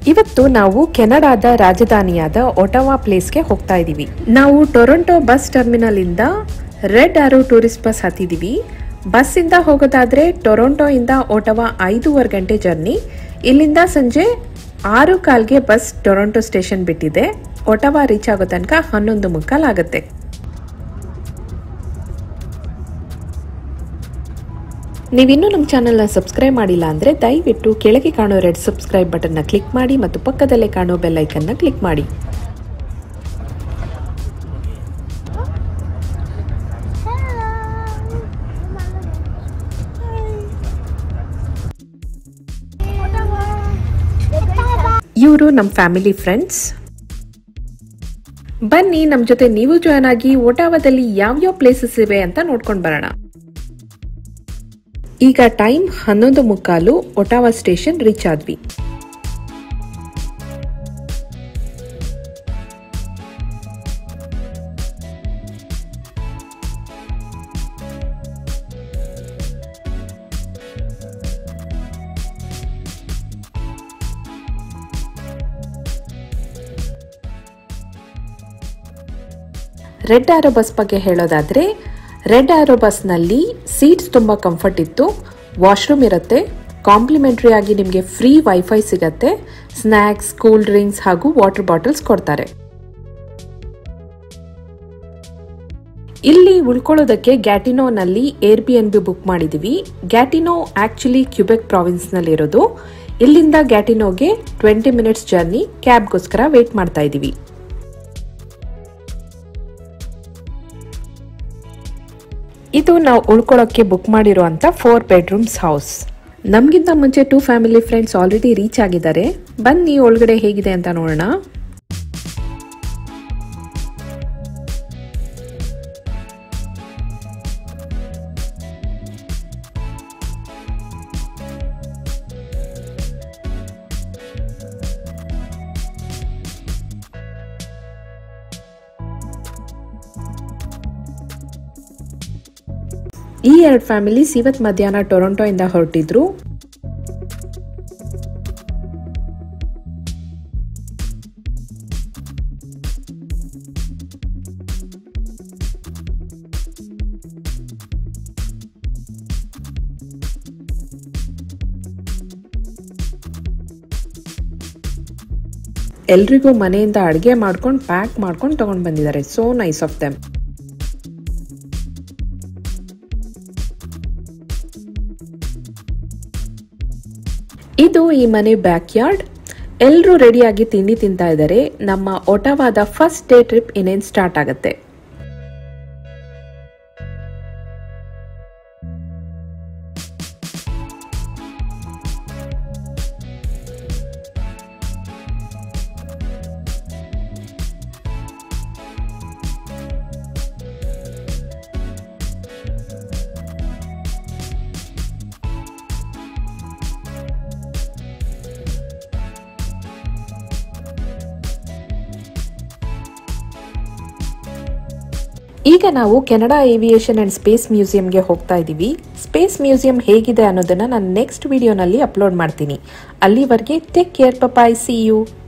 ಇವತ್ತು ನಾವು ಕೆನಡಾದ ರಾಜಧಾನಿಯಾದ ಒಟಾವಾ ಪ್ಲೇಸ್ಗೆ ಹೋಗ್ತಾ ಇದೀವಿ. ನಾವು ಟೊರೊಂಟೊ ಬಸ್ ಟರ್ಮಿನಲ್ ಇಂದ ರೆಡ್ ಆರೋ ಟೂರಿಸ್ಟ್ ಬಸ್ ಹತ್ತಿದೀವಿ. ಬಸ್ ಇಂದ ಹೋಗೋದಾದ್ರೆ ಟೊರೊಂಟೊ ಇಂದ ಒಟಾವಾ 5:15 ಗಂಟೆ ಜರ್ನಿ. ಇಲ್ಲಿಂದ ಸಂಜೆ 6:15ಗೆ ಬಸ್ ಟೊರೊಂಟೊ ಸ್ಟೇಷನ್ ಬಿಟ್ಟಿದೆ. ಒಟಾವಾ ರೀಚ್ ಆಗೋ ತನಕ 11:15 ಆಗುತ್ತೆ. ನೀವಿನ್ನೂ ನಮ್ಮ ಚಾನೆಲ್ನ ಸಬ್ಸ್ಕ್ರೈಬ್ ಮಾಡಿಲ್ಲ ಅಂದರೆ ದಯವಿಟ್ಟು ಕೆಳಗೆ ಕಾಣೋ ರೆಡ್ ಸಬ್ಸ್ಕ್ರೈಬ್ ಬಟನ್ನ ಕ್ಲಿಕ್ ಮಾಡಿ ಮತ್ತು ಪಕ್ಕದಲ್ಲೇ ಕಾಣೋ ಬೆಲ್ ಐಕನ್ನ ಕ್ಲಿಕ್ ಮಾಡಿ. ಇವರು ನಮ್ಮ ಫ್ಯಾಮಿಲಿ ಫ್ರೆಂಡ್ಸ್. ಬನ್ನಿ ನಮ್ಮ ಜೊತೆ ನೀವು ಜಾಯ್ನ್ ಆಗಿ ಒಟಾವಾದಲ್ಲಿ ಯಾವ್ಯಾವ ಪ್ಲೇಸಸ್ ಇವೆ ಅಂತ ನೋಡ್ಕೊಂಡು ಬರೋಣ. ಈಗ ಟೈಮ್ 11:15. ಒಟಾವಾ ಸ್ಟೇಷನ್ ರೀಚ್ ಆದ್ವಿ. ರೆಡ್ ಆರೋ ಬಸ್ ಬಗ್ಗೆ ಹೇಳೋದಾದ್ರೆ, ರೆಡ್ ಆರೋ ಬಸ್ನಲ್ಲಿ ಸೀಟ್ಸ್ ತುಂಬ ಕಂಫರ್ಟ್ ಇತ್ತು. ವಾಶ್ರೂಮ್ ಇರುತ್ತೆ. ಕಾಂಪ್ಲಿಮೆಂಟ್ರಿ ಆಗಿ ನಿಮಗೆ ಫ್ರೀ ವೈಫೈ ಸಿಗತ್ತೆ. ಸ್ನ್ಯಾಕ್ಸ್, ಕೂಲ್ ಡ್ರಿಂಕ್ಸ್ ಹಾಗೂ ವಾಟರ್ ಬಾಟಲ್ಸ್ ಕೊಡ್ತಾರೆ. ಇಲ್ಲಿ ಉಳ್ಕೊಳ್ಳೋದಕ್ಕೆ ಗ್ಯಾಟಿನೋನಲ್ಲಿ ಏರ್ಬಿಎನ್ಬಿ ಬುಕ್ ಮಾಡಿದೀವಿ. ಗ್ಯಾಟಿನೋ ಆಕ್ಚುಲಿ ಕ್ಯೂಬೆಕ್ ಪ್ರಾವಿನ್ಸ್ ನಲ್ಲಿ ಇರೋದು. ಇಲ್ಲಿಂದ ಗ್ಯಾಟಿನೋಗೆ 20 ಮಿನಿಟ್ಸ್ ಜರ್ನಿ. ಕ್ಯಾಬ್ಗೋಸ್ಕರ ವೇಟ್ ಮಾಡ್ತಾ ಇದೀವಿ. ಇದು ನಾವು ಉಳ್ಕೊಳ್ಳೋಕ್ಕೆ ಬುಕ್ ಮಾಡಿರುವಂತ 4 ಬೆಡ್ರೂಮ್ಸ್ ಹೌಸ್. ನಮಗಿಂತ ಮುಂಚೆ 2 ಫ್ಯಾಮಿಲಿ ಫ್ರೆಂಡ್ಸ್ ಆಲ್ರೆಡಿ ರೀಚ್ ಆಗಿದ್ದಾರೆ. ಬನ್ನಿ ಒಳಗಡೆ ಹೇಗಿದೆ ಅಂತ ನೋಡೋಣ. ಈ 2 ಫ್ಯಾಮಿಲೀಸ್ ಇವತ್ತು ಮಧ್ಯಾಹ್ನ ಟೊರೊಂಟೊ ಇಂದ ಹೊರಟಿದ್ರು. ಎಲ್ರಿಗೂ ಮನೆಯಿಂದ ಅಡುಗೆ ಮಾಡ್ಕೊಂಡು ಪ್ಯಾಕ್ ಮಾಡ್ಕೊಂಡು ತಗೊಂಡು ಬಂದಿದ್ದಾರೆ. So nice of them. ಇದು ಈ ಮನೆ ಬ್ಯಾಕ್ ಯಾರ್ಡ್. ಎಲ್ಲರೂ ರೆಡಿಯಾಗಿ ತಿಂಡಿ ತಿಂತಾ ಇದ್ದಾರೆ. ನಮ್ಮ ಒಟಾವಾದ ಫಸ್ಟ್ ಡೇ ಟ್ರಿಪ್ ಇನ್ನೇನು ಸ್ಟಾರ್ಟ್ ಆಗುತ್ತೆ. ಈಗ ನಾವು ಕೆನಡಾ ಏವಿಯೇಷನ್ ಅಂಡ್ ಸ್ಪೇಸ್ ಮ್ಯೂಸಿಯಂಗೆ ಹೋಗ್ತಾ ಇದ್ದೀವಿ. ಸ್ಪೇಸ್ ಮ್ಯೂಸಿಯಂ ಹೇಗಿದೆ ಅನ್ನೋದನ್ನ ನಾನು ನೆಕ್ಸ್ಟ್ ವಿಡಿಯೋನಲ್ಲಿ ಅಪ್ಲೋಡ್ ಮಾಡ್ತೀನಿ. ಅಲ್ಲಿವರೆಗೆ take care. Bye. See you.